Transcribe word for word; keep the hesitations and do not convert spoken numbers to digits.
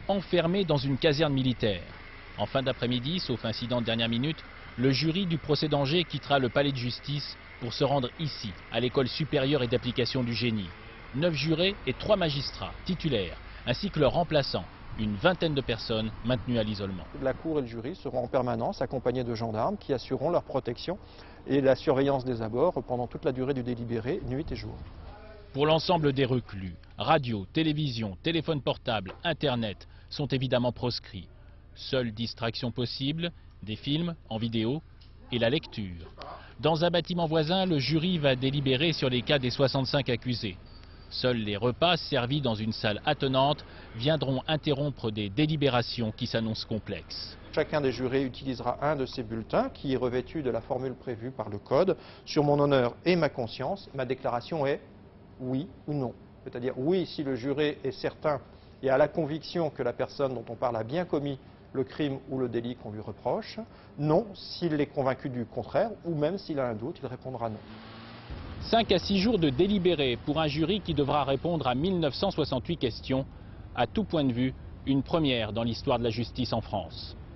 enfermés dans une caserne militaire. En fin d'après-midi, sauf incident de dernière minute, le jury du procès d'Angers quittera le palais de justice pour se rendre ici, à l'école supérieure et d'application du génie. Neuf jurés et trois magistrats titulaires, ainsi que leurs remplaçants, une vingtaine de personnes maintenues à l'isolement. La cour et le jury seront en permanence accompagnés de gendarmes qui assureront leur protection et la surveillance des abords pendant toute la durée du délibéré, nuit et jour. Pour l'ensemble des reclus, radio, télévision, téléphone portable, internet sont évidemment proscrits. Seule distraction possible, des films en vidéo et la lecture. Dans un bâtiment voisin, le jury va délibérer sur les cas des soixante-cinq accusés. Seuls les repas servis dans une salle attenante viendront interrompre des délibérations qui s'annoncent complexes. Chacun des jurés utilisera un de ces bulletins qui est revêtu de la formule prévue par le code. Sur mon honneur et ma conscience, ma déclaration est oui ou non. C'est-à-dire oui si le juré est certain et a la conviction que la personne dont on parle a bien commis le crime ou le délit qu'on lui reproche. Non s'il est convaincu du contraire ou même s'il a un doute, il répondra non. cinq à six jours de délibéré pour un jury qui devra répondre à mille neuf cent soixante-huit questions. À tout point de vue, une première dans l'histoire de la justice en France.